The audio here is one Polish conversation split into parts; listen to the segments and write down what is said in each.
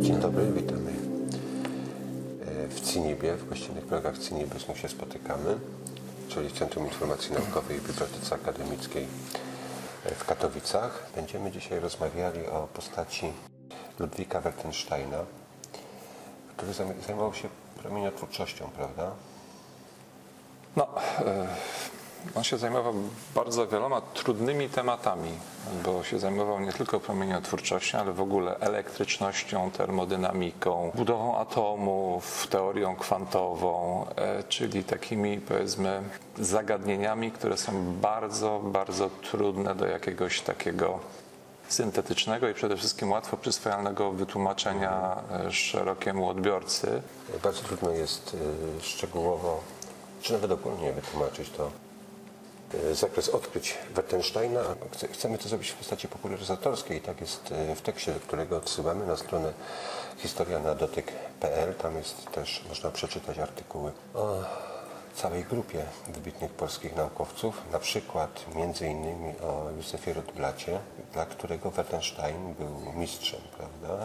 Dzień dobry, witamy w CINIB-ie, w gościnnych progach CINIB znów się spotykamy, czyli w Centrum Informacji Naukowej i Bibliotece Akademickiej w Katowicach. Będziemy dzisiaj rozmawiali o postaci Ludwika Wertensteina, który zajmował się promieniotwórczością, prawda? On się zajmował bardzo wieloma trudnymi tematami, bo się zajmował nie tylko promieniotwórczością, ale w ogóle elektrycznością, termodynamiką, budową atomów, teorią kwantową, czyli takimi, powiedzmy, zagadnieniami, które są bardzo, bardzo trudne do jakiegoś takiego syntetycznego i przede wszystkim łatwo przyswajalnego wytłumaczenia szerokiemu odbiorcy. Bardzo trudno jest szczegółowo, czy nawet ogólnie wytłumaczyć to zakres odkryć Wertensteina. Chcemy to zrobić w postaci popularyzatorskiej i tak jest w tekście, do którego odsyłamy na stronę historianadotyk.pl. Tam jest też, można przeczytać artykuły o całej grupie wybitnych polskich naukowców, na przykład między innymi o Józefie Rotblacie, dla którego Wertenstein był mistrzem, prawda?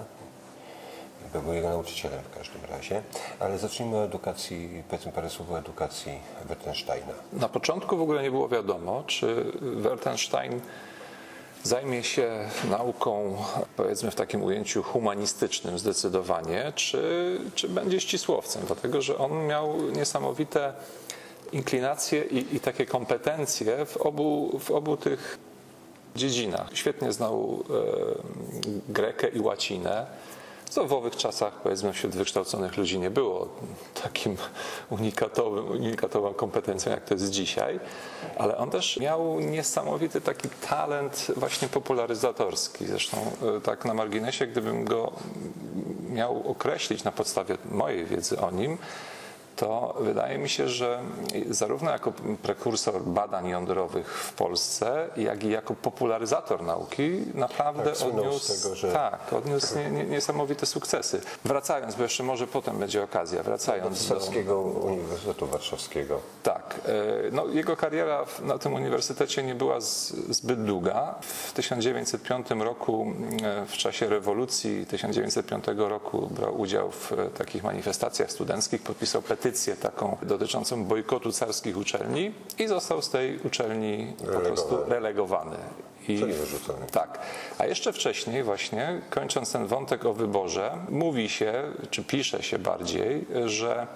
Był jego nauczycielem w każdym razie. Ale zacznijmy od edukacji, powiedzmy parę słów o edukacji Wertensteina. Na początku w ogóle nie było wiadomo, czy Wertenstein zajmie się nauką, powiedzmy w takim ujęciu humanistycznym zdecydowanie, czy będzie ścisłowcem, dlatego że on miał niesamowite inklinacje i takie kompetencje w obu tych dziedzinach. Świetnie znał grekę i łacinę, co w owych czasach, powiedzmy, wśród wykształconych ludzi nie było takim unikatową kompetencją, jak to jest dzisiaj, ale on też miał niesamowity taki talent właśnie popularyzatorski. Zresztą tak na marginesie, gdybym go miał określić na podstawie mojej wiedzy o nim, to wydaje mi się, że zarówno jako prekursor badań jądrowych w Polsce, jak i jako popularyzator nauki naprawdę odniósł niesamowite sukcesy. Wracając, bo jeszcze może potem będzie okazja, wracając do Cesarskiego Uniwersytetu Warszawskiego. Tak. No, jego kariera na tym uniwersytecie nie była zbyt długa. W 1905 roku, w czasie rewolucji 1905 roku brał udział w takich manifestacjach studenckich, podpisał petycję taką dotyczącą bojkotu carskich uczelni i został z tej uczelni po prostu relegowany. Czyli wyrzucony. Tak. A jeszcze wcześniej właśnie, kończąc ten wątek o wyborze, mówi się, czy pisze się bardziej, że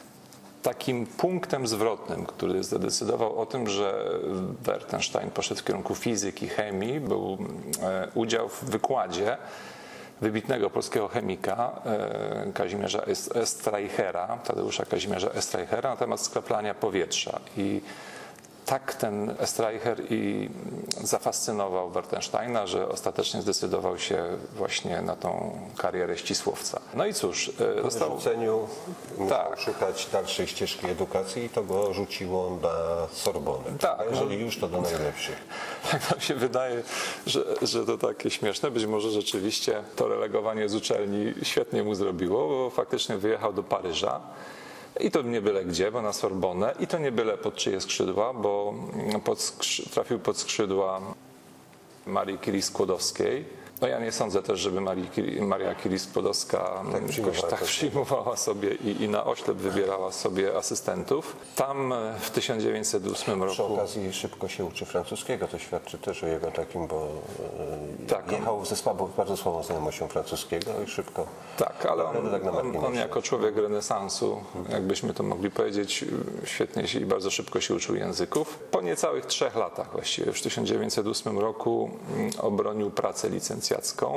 takim punktem zwrotnym, który zadecydował o tym, że Wertenstein poszedł w kierunku fizyki, chemii, był udział w wykładzie wybitnego polskiego chemika Kazimierza Estreichera, Tadeusza Kazimierza Estreichera na temat skreplania powietrza. I tak ten Estreicher zafascynował Wertensteina, że ostatecznie zdecydował się właśnie na tą karierę ścisłowca. No i cóż, po wyrzuceniu musiał szukać dalszej ścieżki edukacji i to go rzuciło na Sorbonę. Tak, a jeżeli już, to do najlepszych. Tak nam się wydaje, że to takie śmieszne. Być może rzeczywiście to relegowanie z uczelni świetnie mu zrobiło, bo faktycznie wyjechał do Paryża. I to nie byle gdzie, bo na Sorbonę, i to nie byle pod czyje skrzydła, bo trafił pod skrzydła Marii Curie-Skłodowskiej. No ja nie sądzę też, żeby Maria Curie-Skłodowska tak przyjmowała sobie i na oślep wybierała sobie asystentów. Tam w 1908 roku... Przy okazji szybko się uczy francuskiego, to świadczy też o jego takim, bo jechał ze bardzo słabą znajomością francuskiego i szybko... Tak, ale on jako człowiek renesansu, jakbyśmy to mogli powiedzieć, świetnie się i bardzo szybko się uczył języków. Po niecałych 3 latach właściwie, już w 1908 roku obronił pracę licencjacką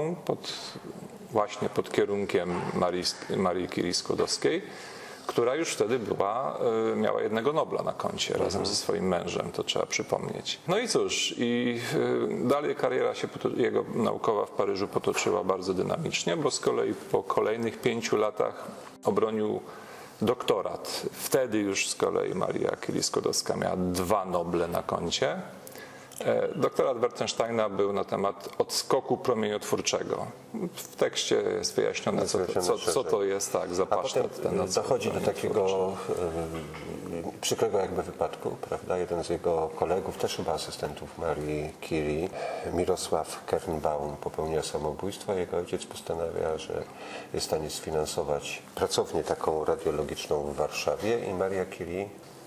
właśnie pod kierunkiem Marii Curie-Skłodowskiej, która już wtedy miała jednego Nobla na koncie razem ze swoim mężem, to trzeba przypomnieć. No i cóż, dalej kariera jego naukowa w Paryżu potoczyła bardzo dynamicznie, bo z kolei po kolejnych 5 latach obronił doktorat. Wtedy już z kolei Maria Curie-Skłodowska miała 2 Noble na koncie, Doktorat Wertensteina był na temat odskoku promieniotwórczego. W tekście jest wyjaśnione, co to jest za A potem pasztet. Ten odskok dochodzi do takiego promieniotwórczy. przykrego jakby wypadku, prawda? Jeden z jego kolegów, też chyba asystentów Marii Curie, Mirosław Kernbaum, popełnia samobójstwo. Jego ojciec postanawia, że jest w stanie sfinansować pracownię taką radiologiczną w Warszawie i Maria Curie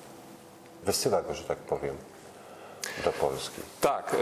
wysyła go, że tak powiem, do Polski. Tak,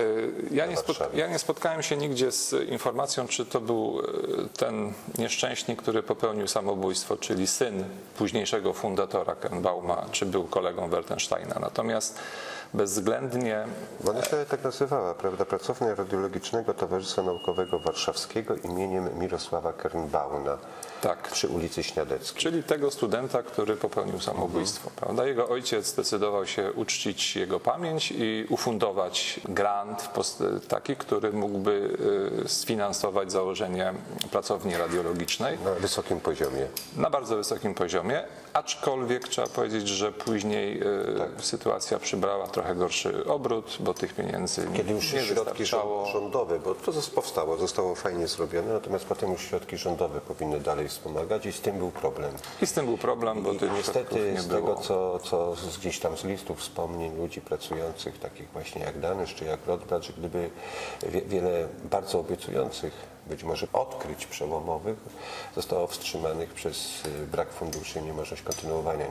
ja nie spotkałem się nigdzie z informacją, czy to był ten nieszczęśnik, który popełnił samobójstwo, czyli syn późniejszego fundatora Kernbauma, czy był kolegą Wertensteina. Natomiast bezwzględnie... Bo ona się tak nazywała, prawda? Pracownia Radiologicznego Towarzystwa Naukowego Warszawskiego imieniem Mirosława Kernbauna. Tak. Przy ulicy Śniadeckiej. Czyli tego studenta, który popełnił samobójstwo. Prawda? Jego ojciec zdecydował się uczcić jego pamięć i ufundować grant taki, który mógłby sfinansować założenie pracowni radiologicznej. Na wysokim poziomie. Na bardzo wysokim poziomie, aczkolwiek trzeba powiedzieć, że później sytuacja przybrała trochę gorszy obrót, bo tych pieniędzy Kiedy już nie środki wystarczało. rządowe, bo to powstało, zostało fajnie zrobione, natomiast potem już środki rządowe powinny dalej wspomagać i z tym był problem. I z tym był problem, bo I tych środków niestety nie z było. tego, co gdzieś tam z listów wspomnień ludzi pracujących, takich właśnie jak Danysz czy jak Rotblat, że gdyby wiele bardzo obiecujących, być może odkryć przełomowych, zostało wstrzymanych przez brak funduszy i niemożność kontynuowania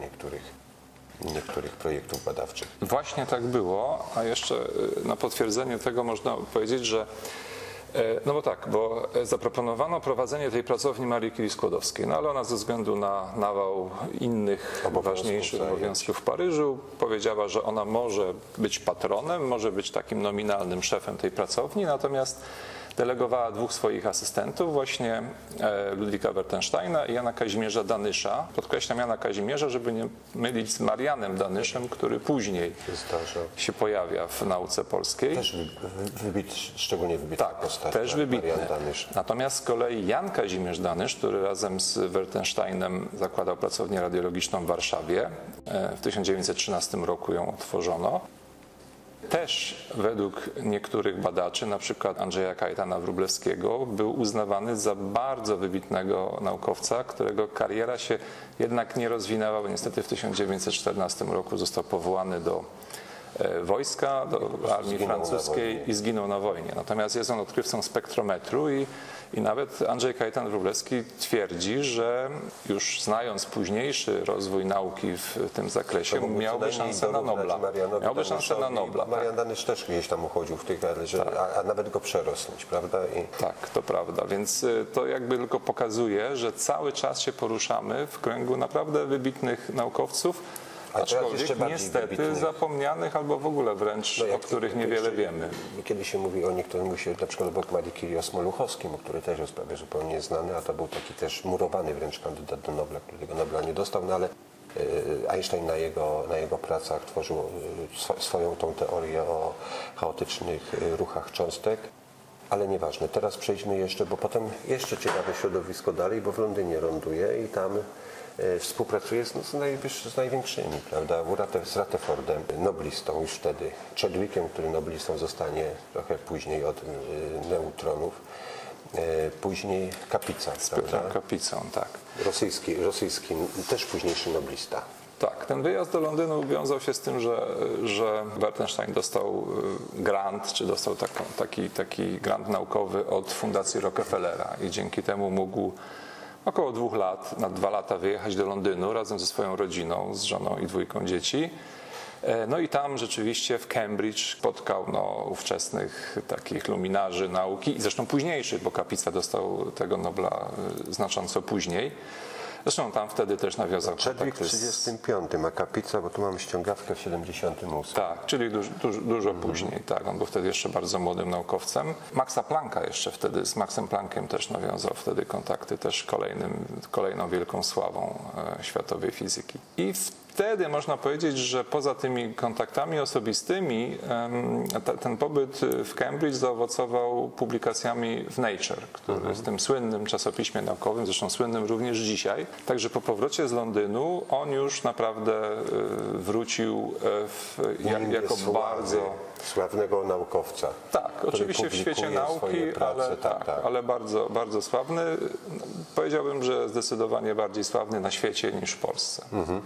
niektórych projektów badawczych. Właśnie tak było, a jeszcze na potwierdzenie tego można powiedzieć, że no bo zaproponowano prowadzenie tej pracowni Marii Curie Skłodowskiej, no ale ona ze względu na nawał innych ważniejszych obowiązków w Paryżu powiedziała, że ona może być patronem, może być takim nominalnym szefem tej pracowni, natomiast delegowała dwóch swoich asystentów, właśnie Ludwika Wertensteina i Jana Kazimierza Danysza. Podkreślam Jana Kazimierza, żeby nie mylić z Marianem Danyszem, który później się pojawia w nauce polskiej. Też szczególnie wybitna postać. Też wybitny. Marian Danysz. Natomiast z kolei Jan Kazimierz Danysz, który razem z Wertensteinem zakładał pracownię radiologiczną w Warszawie, w 1913 roku ją otworzono. Też według niektórych badaczy, na przykład Andrzeja Kajetana Wróblewskiego, był uznawany za bardzo wybitnego naukowca, którego kariera się jednak nie rozwinęła, bo niestety w 1914 roku został powołany do wojska, do armii francuskiej i zginął na wojnie. Natomiast jest on odkrywcą spektrometru i nawet Andrzej Kajetan Wróblewski twierdzi, że już znając późniejszy rozwój nauki w tym zakresie, miałby szansę na Nobla. Miałby szansę na Nobla. Marian Danysz też gdzieś tam uchodził w tych, a nawet go przerosnąć, prawda? Tak, to prawda. Więc to jakby tylko pokazuje, że cały czas się poruszamy w kręgu naprawdę wybitnych naukowców, aczkolwiek niestety zapomnianych albo w ogóle wręcz, o których niewiele wiemy. Kiedy się mówi o niektórych, mówi się na przykład obok Marii Curie o Smoluchowskim, który też jest prawie zupełnie znany, a to był taki też murowany wręcz kandydat do Nobla, którego Nobla nie dostał, no ale Einstein na jego pracach tworzył swoją tą teorię o chaotycznych ruchach cząstek. Ale nieważne, teraz przejdźmy jeszcze, bo potem jeszcze ciekawe środowisko dalej, bo w Londynie ląduje i tam współpracuje z największymi, prawda? Z Rutherfordem, noblistą już wtedy, Chadwickiem, który noblistą zostanie trochę później od neutronów, później Kapica, z Piotrem Kapicą, tak. Rosyjski, też późniejszy noblista. Tak, ten wyjazd do Londynu wiązał się z tym, że Wertenstein dostał grant, czy dostał taki grant naukowy od Fundacji Rockefellera i dzięki temu mógł około 2 lat, na 2 lata wyjechać do Londynu razem ze swoją rodziną, z żoną i 2 dzieci. No i tam rzeczywiście w Cambridge spotkał ówczesnych takich luminarzy nauki, i zresztą późniejszych, bo Kapica dostał tego Nobla znacząco później. Zresztą tam wtedy też nawiązał Chadwick w 35, a Kapica, bo tu mamy ściągawkę w 78. Tak, czyli dużo później. Tak, on był wtedy jeszcze bardzo młodym naukowcem. Maxa Plancka jeszcze wtedy, z Maxem Planckiem też nawiązał wtedy kontakty, też kolejną wielką sławą światowej fizyki. I w wtedy można powiedzieć, że poza tymi kontaktami osobistymi ten pobyt w Cambridge zaowocował publikacjami w Nature, który jest tym słynnym czasopiśmie naukowym, zresztą słynnym również dzisiaj. Także po powrocie z Londynu on już naprawdę wrócił jako bardzo... Sławnego naukowca. Tak, oczywiście w świecie nauki, prace, ale bardzo, bardzo sławny. Powiedziałbym, że zdecydowanie bardziej sławny na świecie niż w Polsce.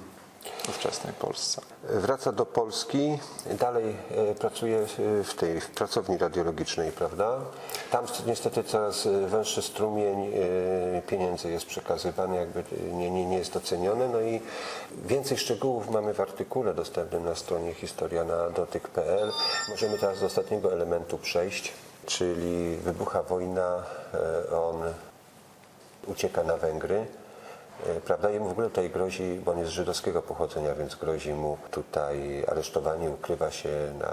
W ówczesnej Polsce. Wraca do Polski, dalej pracuje w pracowni radiologicznej, prawda? Tam niestety coraz węższy strumień pieniędzy jest przekazywany, jakby nie jest doceniony. No i więcej szczegółów mamy w artykule dostępnym na stronie historia-na-dotyk.pl. Możemy teraz do ostatniego elementu przejść, czyli wybucha wojna, on ucieka na Węgry. Prawda? Jemu w ogóle tutaj grozi, bo on jest żydowskiego pochodzenia, więc grozi mu tutaj aresztowanie, ukrywa się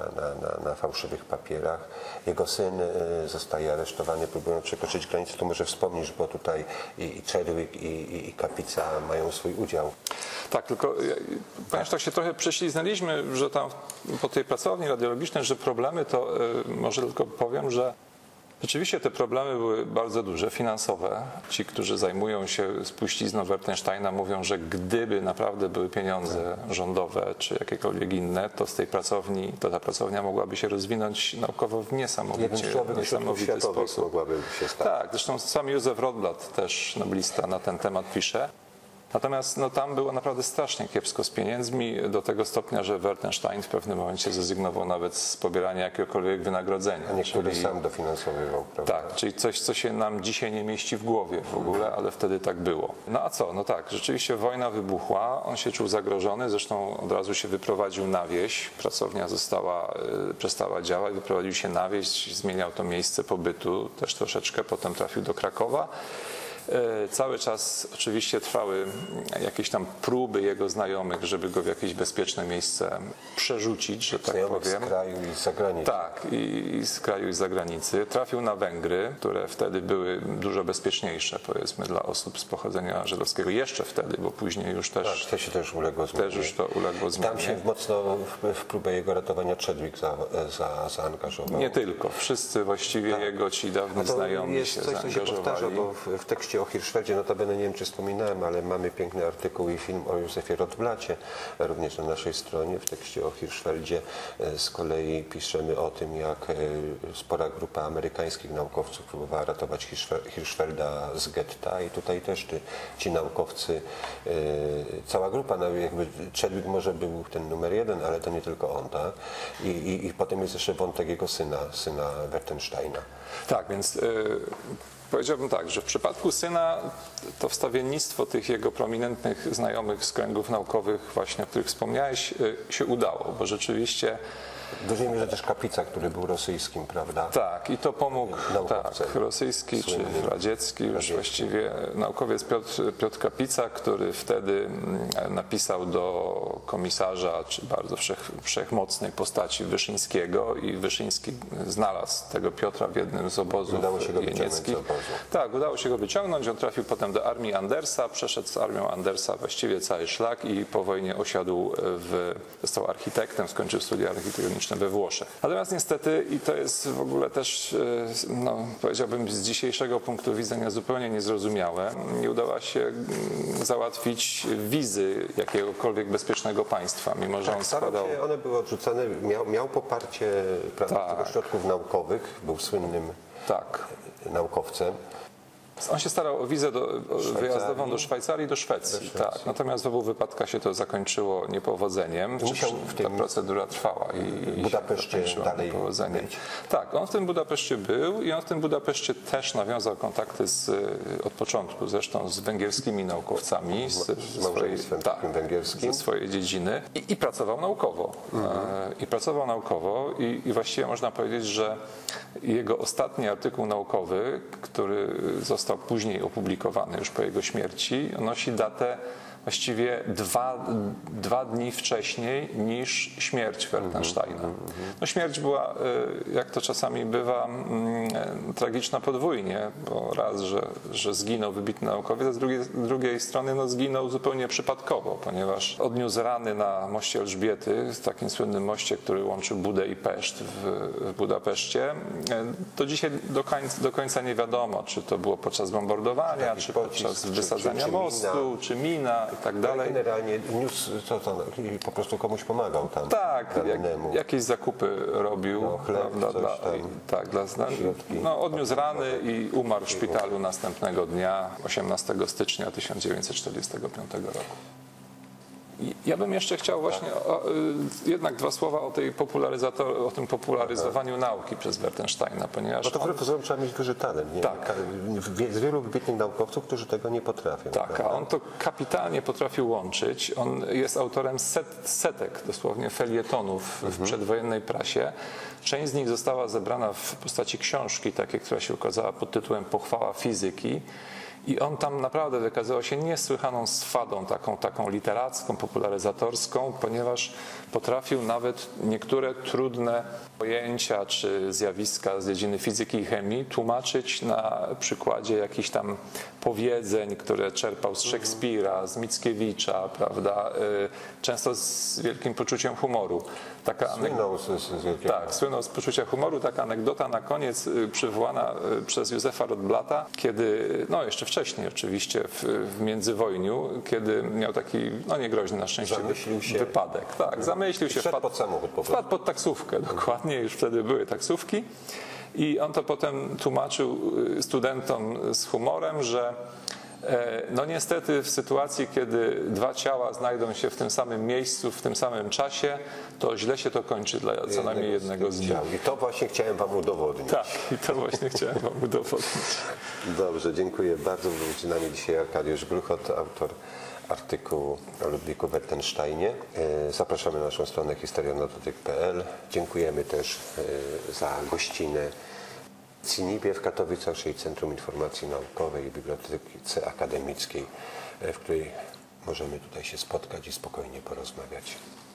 na fałszywych papierach. Jego syn zostaje aresztowany, próbując przekroczyć granicę. To może wspomnisz, bo tutaj i Chadwick, i Kapica mają swój udział. Tak, tylko ponieważ tak się trochę prześliznęliśmy, że tam po tej pracowni radiologicznej, że problemy, to może tylko powiem, że rzeczywiście te problemy były bardzo duże, finansowe. Ci, którzy zajmują się spuścizną Wertensteina, mówią, że gdyby naprawdę były pieniądze rządowe czy jakiekolwiek inne, to z tej pracowni, to ta pracownia mogłaby się rozwinąć naukowo w niesamowity sposób. Mogłaby się stać. Tak, zresztą sam Józef Rotblat, też noblista, na ten temat pisze. Natomiast tam było naprawdę strasznie kiepsko z pieniędzmi, do tego stopnia, że Wertenstein w pewnym momencie zrezygnował nawet z pobierania jakiegokolwiek wynagrodzenia. A niektóry sam dofinansowywał, prawda? Tak, czyli coś, co się nam dzisiaj nie mieści w głowie w ogóle, ale wtedy tak było. No a co? No tak, rzeczywiście wojna wybuchła, on się czuł zagrożony, zresztą od razu się wyprowadził na wieś, pracownia przestała działać, wyprowadził się na wieś, zmieniał to miejsce pobytu też troszeczkę, potem trafił do Krakowa. Cały czas oczywiście trwały jakieś tam próby jego znajomych, żeby go w jakieś bezpieczne miejsce przerzucić, że tak powiem. Z kraju i z zagranicy. Tak, i z kraju i z zagranicy. Trafił na Węgry, które wtedy były dużo bezpieczniejsze, powiedzmy, dla osób z pochodzenia żydowskiego. Jeszcze wtedy, bo później już też... Tak, to się też uległo zmianie. Też już to uległo zmianie. Tam się mocno w próbę jego ratowania Chadwick zaangażował. Nie tylko. Wszyscy właściwie jego ci dawni znajomi się zaangażowali. Jest coś, co się powtarza, bo w tekście o Hirschfeldzie, notabene nie wiem, czy wspominałem, ale mamy piękny artykuł i film o Józefie Rotblacie, również na naszej stronie. W tekście o Hirschfeldzie z kolei piszemy o tym, jak spora grupa amerykańskich naukowców próbowała ratować Hirschfelda z getta i tutaj też ci naukowcy, cała grupa, jakby Chadwick może był ten numer jeden, ale to nie tylko on, tak? I potem jest jeszcze wątek jego syna Wertensteina. Tak, więc powiedziałbym tak, że w przypadku syna to wstawiennictwo tych jego prominentnych znajomych z kręgów naukowych, właśnie o których wspomniałeś, się udało, bo rzeczywiście... W dużej mierze też Kapica, który był rosyjskim, prawda? Tak, i to pomógł, tak, rosyjski czy radziecki, już właściwie naukowiec Piotr Kapica, który wtedy napisał do komisarza, czy bardzo wszechmocnej postaci Wyszyńskiego i Wyszyński znalazł tego Piotra w jednym z obozów jenieckich. Tak, udało się go wyciągnąć, on trafił potem do armii Andersa, przeszedł z armią Andersa właściwie cały szlak i po wojnie został architektem, skończył studia architektoniczne we Włoszech. Natomiast niestety, i to jest w ogóle też, powiedziałbym z dzisiejszego punktu widzenia zupełnie niezrozumiałe, nie udało się załatwić wizy jakiegokolwiek bezpiecznego państwa, mimo że on składał... One były odrzucane, miał poparcie ośrodków naukowych, był słynnym naukowcem. On się starał o wizę wyjazdową do Szwajcarii, do Szwecji. Tak. Natomiast w obu wypadkach się to zakończyło niepowodzeniem. Ta procedura trwała i w Budapeszcie dalej być. Tak, on w tym Budapeszcie był i on w tym Budapeszcie też nawiązał kontakty od początku zresztą z węgierskimi naukowcami ze swojej dziedziny i pracował naukowo. I właściwie można powiedzieć, że jego ostatni artykuł naukowy, który został później opublikowany już po jego śmierci, nosi datę właściwie dwa dni wcześniej niż śmierć Wertensteina. No, śmierć była, jak to czasami bywa, tragiczna podwójnie, bo raz, że zginął wybitny naukowiec, a z drugiej strony no, zginął zupełnie przypadkowo, ponieważ odniósł rany na moście Elżbiety, takim słynnym moście, który łączy Budę i Peszt w Budapeszcie. Do dzisiaj do końca nie wiadomo, czy to było podczas bombardowania, czy podczas wysadzania mostu, czy mina i tak dalej. Generalnie niósł po prostu komuś pomagał tam. Tak, jakieś zakupy robił. No, chleb, odniósł rany i umarł w szpitalu następnego dnia, 18 stycznia 1945 roku. Ja bym jeszcze chciał właśnie jednak dwa słowa o tym popularyzowaniu nauki przez Wertensteina, ponieważ... Bo to wbrew pozorom trzeba mieć duży talent. Nie? Tak. Jest wielu wybitnych naukowców, którzy tego nie potrafią. Tak, prawda? a on to kapitalnie potrafił łączyć. On jest autorem setek, dosłownie felietonów w przedwojennej prasie. Część z nich została zebrana w postaci książki, takiej, która się ukazała pod tytułem Pochwała fizyki. I on tam naprawdę wykazywał się niesłychaną swadą, taką literacką, popularyzatorską, ponieważ potrafił nawet niektóre trudne pojęcia czy zjawiska z dziedziny fizyki i chemii tłumaczyć na przykładzie jakichś tam powiedzeń, które czerpał z Szekspira, z Mickiewicza, prawda? Często z wielkim poczuciem humoru. Słynął z poczucia humoru. Taka anegdota na koniec przywołana przez Józefa Rotblata, kiedy, no jeszcze wcześniej oczywiście, w międzywojniu, kiedy miał taki, no niegroźny na szczęście wypadek. Tak, zamyślił się, wpadł pod samochód. Wpadł pod taksówkę, dokładnie, już wtedy były taksówki. I on to potem tłumaczył studentom z humorem, że no niestety w sytuacji, kiedy dwa ciała znajdą się w tym samym miejscu, w tym samym czasie, to źle się to kończy dla co najmniej jednego z nich. I to właśnie chciałem wam udowodnić. Tak, i to właśnie chciałem wam udowodnić. Dobrze, dziękuję bardzo. Był z nami dzisiaj Arkadiusz Gruchot, autor artykułu o Ludwiku Wertensteinie. Zapraszamy na naszą stronę historionototyk.pl. Dziękujemy też za gościnę w CINIB-ie w Katowicach, czyli Centrum Informacji Naukowej i Bibliotece Akademickiej, w której możemy tutaj się spotkać i spokojnie porozmawiać.